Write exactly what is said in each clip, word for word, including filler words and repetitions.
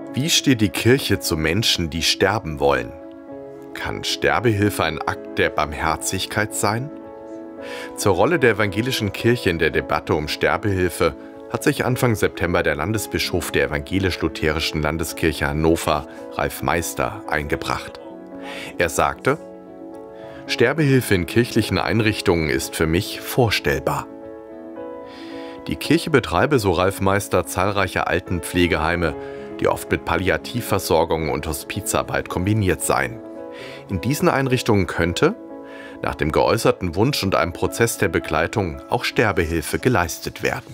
Wie steht die Kirche zu Menschen, die sterben wollen? Kann Sterbehilfe ein Akt der Barmherzigkeit sein? Zur Rolle der evangelischen Kirche in der Debatte um Sterbehilfe hat sich Anfang September der Landesbischof der evangelisch-lutherischen Landeskirche Hannover, Ralf Meister, eingebracht. Er sagte: Sterbehilfe in kirchlichen Einrichtungen ist für mich vorstellbar. Die Kirche betreibe, so Ralf Meister, zahlreiche Altenpflegeheime, die oft mit Palliativversorgung und Hospizarbeit kombiniert seien. In diesen Einrichtungen könnte, nach dem geäußerten Wunsch und einem Prozess der Begleitung, auch Sterbehilfe geleistet werden.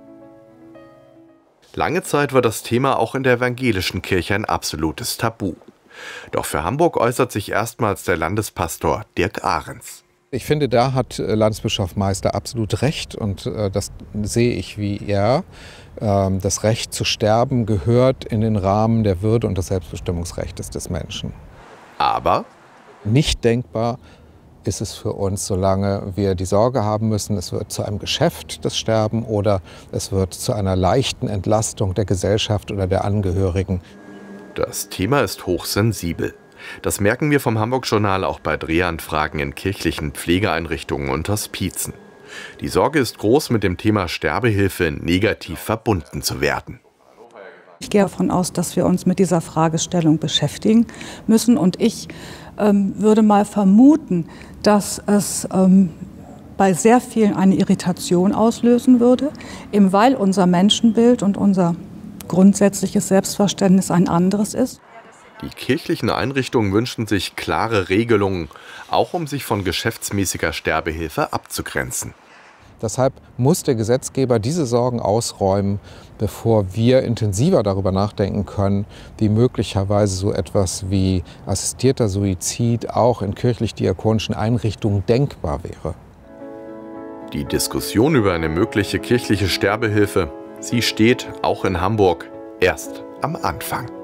Lange Zeit war das Thema auch in der evangelischen Kirche ein absolutes Tabu. Doch für Hamburg äußert sich erstmals der Landespastor Dirk Ahrens. Ich finde, da hat Landesbischof Meister absolut recht und äh, das sehe ich wie er. Ähm, das Recht zu sterben gehört in den Rahmen der Würde und des Selbstbestimmungsrechts des Menschen. Aber nicht denkbar ist es für uns, solange wir die Sorge haben müssen, es wird zu einem Geschäft, das Sterben, oder es wird zu einer leichten Entlastung der Gesellschaft oder der Angehörigen. Das Thema ist hochsensibel. Das merken wir vom Hamburg-Journal auch bei Drehanfragen in kirchlichen Pflegeeinrichtungen und Hospizen. Die Sorge ist groß, mit dem Thema Sterbehilfe negativ verbunden zu werden. Ich gehe davon aus, dass wir uns mit dieser Fragestellung beschäftigen müssen. Und ich ähm, würde mal vermuten, dass es ähm, bei sehr vielen eine Irritation auslösen würde, eben weil unser Menschenbild und unser grundsätzliches Selbstverständnis ein anderes ist. Die kirchlichen Einrichtungen wünschen sich klare Regelungen, auch um sich von geschäftsmäßiger Sterbehilfe abzugrenzen. Deshalb muss der Gesetzgeber diese Sorgen ausräumen, bevor wir intensiver darüber nachdenken können, wie möglicherweise so etwas wie assistierter Suizid auch in kirchlich-diakonischen Einrichtungen denkbar wäre. Die Diskussion über eine mögliche kirchliche Sterbehilfe, sie steht auch in Hamburg erst am Anfang.